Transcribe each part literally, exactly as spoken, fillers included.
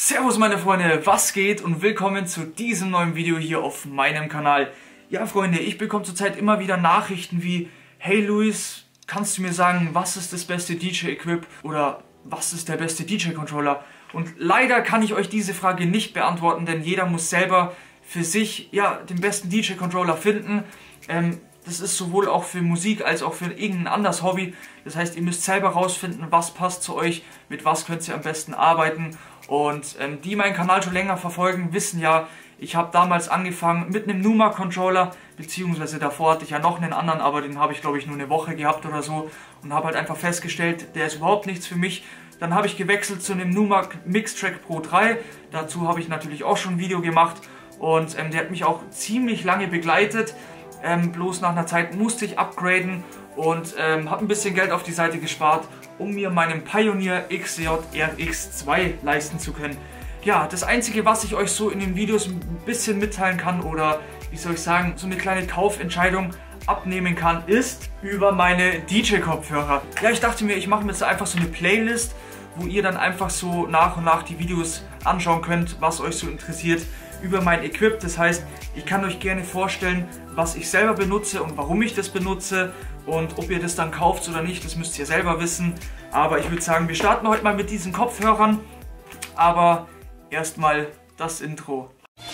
Servus meine Freunde, was geht und willkommen zu diesem neuen Video hier auf meinem Kanal. Ja Freunde, ich bekomme zurzeit immer wieder Nachrichten wie: Hey Luis, kannst du mir sagen, was ist das beste D J-Equip oder was ist der beste D J-Controller? Und leider kann ich euch diese Frage nicht beantworten, denn jeder muss selber für sich ja den besten D J-Controller finden. Ähm, das ist sowohl auch für Musik als auch für irgendein anderes Hobby. Das heißt, ihr müsst selber rausfinden, was passt zu euch, mit was könnt ihr am besten arbeiten. Und ähm, die meinen Kanal schon länger verfolgen, wissen ja, ich habe damals angefangen mit einem Numa Controller, beziehungsweise davor hatte ich ja noch einen anderen, aber den habe ich glaube ich nur eine Woche gehabt oder so und habe halt einfach festgestellt, der ist überhaupt nichts für mich. Dann habe ich gewechselt zu einem Numa Mixtrack Pro drei, dazu habe ich natürlich auch schon ein Video gemacht und ähm, der hat mich auch ziemlich lange begleitet, ähm, bloß nach einer Zeit musste ich upgraden und ähm, habe ein bisschen Geld auf die Seite gespart, um mir meinen Pioneer X J R X zwei leisten zu können. Ja, das Einzige, was ich euch so in den Videos ein bisschen mitteilen kann oder, wie soll ich sagen, so eine kleine Kaufentscheidung abnehmen kann, ist über meine D J-Kopfhörer. Ja, ich dachte mir, ich mache mir jetzt einfach so eine Playlist, wo ihr dann einfach so nach und nach die Videos anschauen könnt, was euch so interessiert über mein Equip. Das heißt, ich kann euch gerne vorstellen, was ich selber benutze und warum ich das benutze. Und ob ihr das dann kauft oder nicht, das müsst ihr selber wissen. Aber ich würde sagen, wir starten heute mal mit diesen Kopfhörern. Aber erstmal das Intro.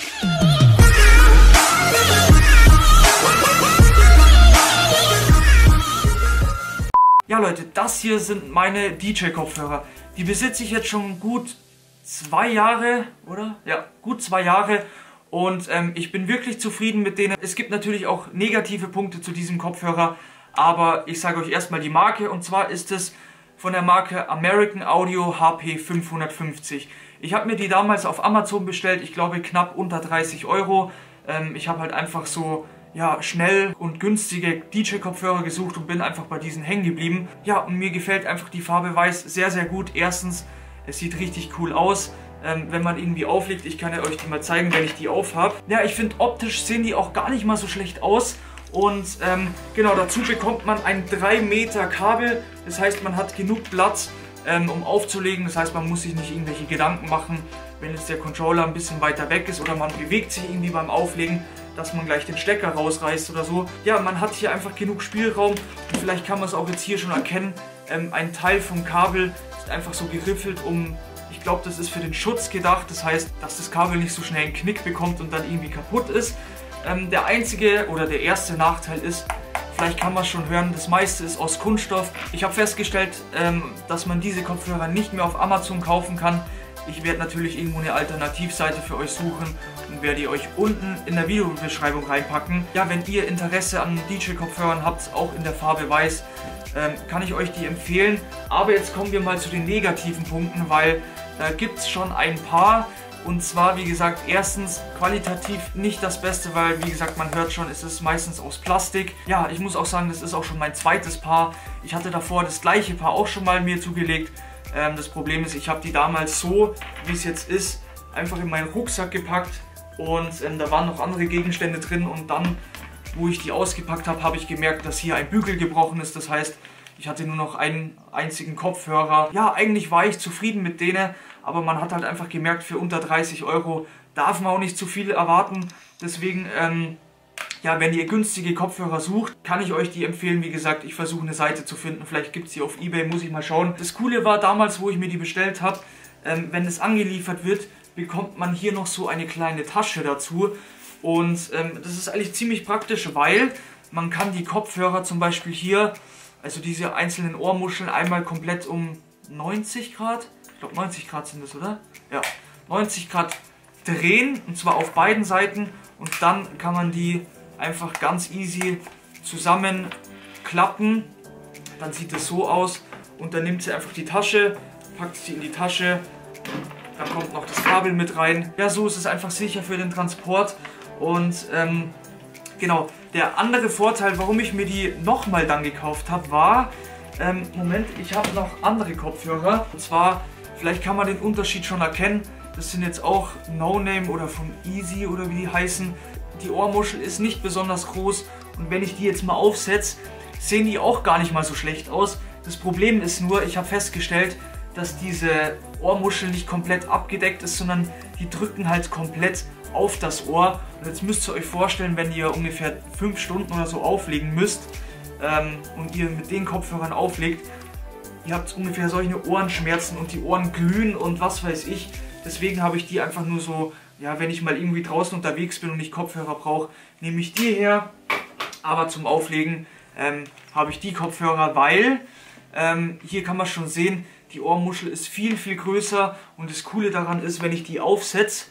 Ja Leute, das hier sind meine D J-Kopfhörer. Die besitze ich jetzt schon gut zwei Jahre, oder? Ja, gut zwei Jahre. Und ähm, ich bin wirklich zufrieden mit denen. Es gibt natürlich auch negative Punkte zu diesem Kopfhörer. Aber ich sage euch erstmal die Marke, und zwar ist es von der Marke American Audio H P fünfhundertfünfzig. Ich habe mir die damals auf Amazon bestellt, ich glaube knapp unter dreißig Euro. Ähm, ich habe halt einfach so ja, schnell und günstige D J-Kopfhörer gesucht und bin einfach bei diesen hängen geblieben. Ja, und mir gefällt einfach die Farbe Weiß sehr, sehr gut. Erstens, es sieht richtig cool aus, ähm, wenn man irgendwie auflegt. Ich kann ja euch die mal zeigen, wenn ich die auf habe. Ja, ich finde optisch sehen die auch gar nicht mal so schlecht aus. Und ähm, genau, dazu bekommt man ein drei Meter Kabel, das heißt, man hat genug Platz, ähm, um aufzulegen, das heißt, man muss sich nicht irgendwelche Gedanken machen, wenn jetzt der Controller ein bisschen weiter weg ist oder man bewegt sich irgendwie beim Auflegen, dass man gleich den Stecker rausreißt oder so. Ja, man hat hier einfach genug Spielraum und vielleicht kann man es auch jetzt hier schon erkennen, ähm, ein Teil vom Kabel ist einfach so geriffelt, um, ich glaube, das ist für den Schutz gedacht, das heißt, dass das Kabel nicht so schnell einen Knick bekommt und dann irgendwie kaputt ist. Ähm, der einzige oder der erste Nachteil ist, vielleicht kann man es schon hören, das meiste ist aus Kunststoff. Ich habe festgestellt, ähm, dass man diese Kopfhörer nicht mehr auf Amazon kaufen kann. Ich werde natürlich irgendwo eine Alternativseite für euch suchen und werde die euch unten in der Videobeschreibung reinpacken. Ja, wenn ihr Interesse an D J-Kopfhörern habt, auch in der Farbe Weiß, ähm, kann ich euch die empfehlen. Aber jetzt kommen wir mal zu den negativen Punkten, weil da gibt es schon ein paar. Und zwar, wie gesagt, erstens qualitativ nicht das Beste, weil, wie gesagt, man hört schon, es ist meistens aus Plastik. Ja, ich muss auch sagen, das ist auch schon mein zweites Paar. Ich hatte davor das gleiche Paar auch schon mal mir zugelegt. Ähm, das Problem ist, ich habe die damals so, wie es jetzt ist, einfach in meinen Rucksack gepackt. Und ähm, da waren noch andere Gegenstände drin. Und dann, wo ich die ausgepackt habe, habe ich gemerkt, dass hier ein Bügel gebrochen ist. Das heißt, ich hatte nur noch einen einzigen Kopfhörer. Ja, eigentlich war ich zufrieden mit denen, aber man hat halt einfach gemerkt, für unter dreißig Euro darf man auch nicht zu viel erwarten. Deswegen, ähm, ja, wenn ihr günstige Kopfhörer sucht, kann ich euch die empfehlen. Wie gesagt, ich versuche eine Seite zu finden. Vielleicht gibt es die auf eBay, muss ich mal schauen. Das Coole war damals, wo ich mir die bestellt habe, ähm, wenn es angeliefert wird, bekommt man hier noch so eine kleine Tasche dazu. Und ähm, das ist eigentlich ziemlich praktisch, weil man kann die Kopfhörer zum Beispiel hier, also diese einzelnen Ohrmuscheln, einmal komplett um neunzig Grad, ich glaube neunzig Grad sind das, oder? Ja, neunzig Grad drehen, und zwar auf beiden Seiten, und dann kann man die einfach ganz easy zusammenklappen. Dann sieht es so aus und dann nimmt sie einfach die Tasche, packt sie in die Tasche, dann kommt noch das Kabel mit rein. Ja, so ist es einfach sicher für den Transport. Und ähm, genau, der andere Vorteil, warum ich mir die nochmal dann gekauft habe, war, ähm, Moment, ich habe noch andere Kopfhörer. Und zwar, vielleicht kann man den Unterschied schon erkennen, das sind jetzt auch No Name oder von Easy oder wie die heißen. Die Ohrmuschel ist nicht besonders groß und wenn ich die jetzt mal aufsetze, sehen die auch gar nicht mal so schlecht aus. Das Problem ist nur, ich habe festgestellt, dass diese Ohrmuschel nicht komplett abgedeckt ist, sondern die drücken halt komplett auf das Ohr. Und jetzt müsst ihr euch vorstellen, wenn ihr ungefähr fünf Stunden oder so auflegen müsst ähm, und ihr mit den Kopfhörern auflegt, ihr habt ungefähr solche Ohrenschmerzen und die Ohren glühen und was weiß ich. Deswegen habe ich die einfach nur so, ja, wenn ich mal irgendwie draußen unterwegs bin und ich Kopfhörer brauche, nehme ich die her. Aber zum Auflegen ähm, habe ich die Kopfhörer, weil ähm, hier kann man schon sehen, die Ohrmuschel ist viel, viel größer. Und das Coole daran ist, wenn ich die aufsetze,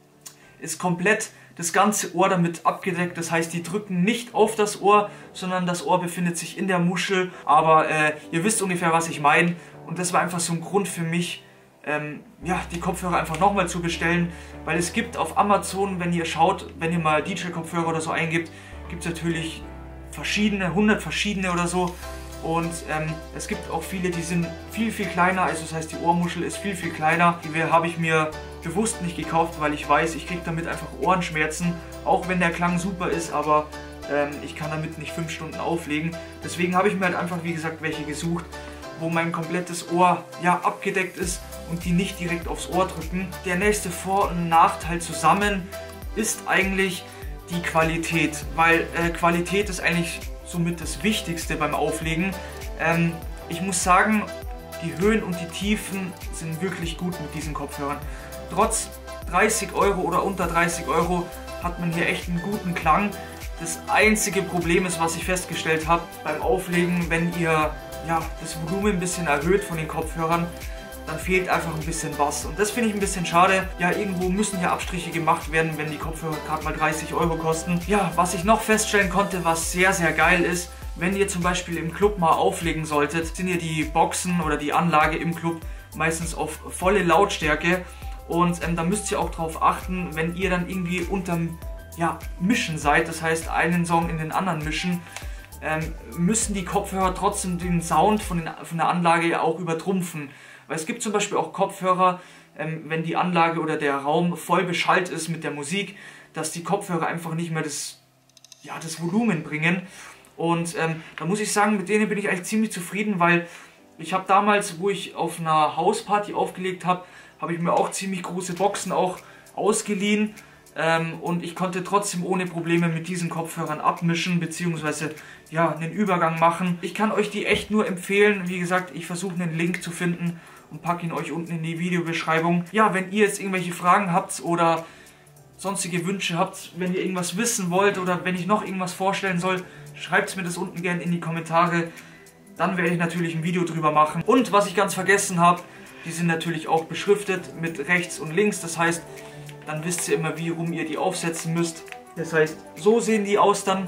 ist komplett das ganze Ohr damit abgedeckt. Das heißt, die drücken nicht auf das Ohr, sondern das Ohr befindet sich in der Muschel. Aber äh, ihr wisst ungefähr, was ich meine. Und das war einfach so ein Grund für mich, ähm, ja, die Kopfhörer einfach nochmal zu bestellen. Weil es gibt auf Amazon, wenn ihr schaut, wenn ihr mal D J-Kopfhörer oder so eingibt, gibt es natürlich verschiedene, hundert verschiedene oder so. Und ähm, es gibt auch viele, die sind viel, viel kleiner. Also das heißt, die Ohrmuschel ist viel, viel kleiner. Die habe ich mir bewusst nicht gekauft, weil ich weiß, ich kriege damit einfach Ohrenschmerzen. Auch wenn der Klang super ist, aber ähm, ich kann damit nicht fünf Stunden auflegen. Deswegen habe ich mir halt einfach, wie gesagt, welche gesucht, wo mein komplettes Ohr ja abgedeckt ist und die nicht direkt aufs Ohr drücken. Der nächste Vor- und Nachteil zusammen ist eigentlich die Qualität, weil äh, Qualität ist eigentlich somit das Wichtigste beim Auflegen. Ähm, ich muss sagen, die Höhen und die Tiefen sind wirklich gut mit diesen Kopfhörern. Trotz dreißig Euro oder unter dreißig Euro hat man hier echt einen guten Klang. Das einzige Problem ist, was ich festgestellt habe beim Auflegen, wenn ihr ja, das Volumen ein bisschen erhöht von den Kopfhörern, dann fehlt einfach ein bisschen Bass. Und das finde ich ein bisschen schade. Ja, irgendwo müssen ja Abstriche gemacht werden, wenn die Kopfhörer gerade mal dreißig Euro kosten. Ja, was ich noch feststellen konnte, was sehr, sehr geil ist, wenn ihr zum Beispiel im Club mal auflegen solltet, sind ja die Boxen oder die Anlage im Club meistens auf volle Lautstärke. Und ähm, da müsst ihr auch drauf achten, wenn ihr dann irgendwie unterm ja, Mischen seid, das heißt einen Song in den anderen mischen, ähm, müssen die Kopfhörer trotzdem den Sound von, den, von der Anlage ja auch übertrumpfen. Weil es gibt zum Beispiel auch Kopfhörer, ähm, wenn die Anlage oder der Raum voll beschallt ist mit der Musik, dass die Kopfhörer einfach nicht mehr das, ja, das Volumen bringen. Und ähm, da muss ich sagen, mit denen bin ich eigentlich ziemlich zufrieden, weil ich habe damals, wo ich auf einer Hausparty aufgelegt habe, habe ich mir auch ziemlich große Boxen auch ausgeliehen. Ähm, und ich konnte trotzdem ohne Probleme mit diesen Kopfhörern abmischen, beziehungsweise ja, einen Übergang machen. Ich kann euch die echt nur empfehlen. Wie gesagt, ich versuche einen Link zu finden und packe ihn euch unten in die Videobeschreibung. Ja, wenn ihr jetzt irgendwelche Fragen habt oder sonstige Wünsche habt, wenn ihr irgendwas wissen wollt oder wenn ich noch irgendwas vorstellen soll, schreibt mir das unten gerne in die Kommentare. Dann werde ich natürlich ein Video drüber machen. Und was ich ganz vergessen habe, die sind natürlich auch beschriftet mit rechts und links. Das heißt, dann wisst ihr immer, wie rum ihr die aufsetzen müsst. Das heißt, so sehen die aus dann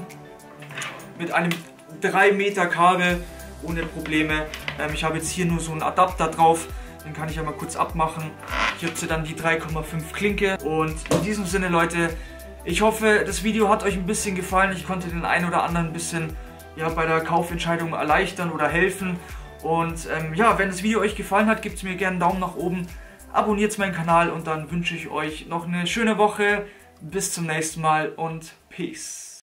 mit einem drei Meter Kabel ohne Probleme. Ähm, ich habe jetzt hier nur so einen Adapter drauf, den kann ich ja mal kurz abmachen. Hier habt ihr dann die drei Komma fünf Klinke. Und in diesem Sinne, Leute, ich hoffe, das Video hat euch ein bisschen gefallen. Ich konnte den einen oder anderen ein bisschen ja, bei der Kaufentscheidung erleichtern oder helfen. Und ähm, ja, wenn das Video euch gefallen hat, gebt mir gerne einen Daumen nach oben. Abonniert meinen Kanal und dann wünsche ich euch noch eine schöne Woche. Bis zum nächsten Mal und Peace.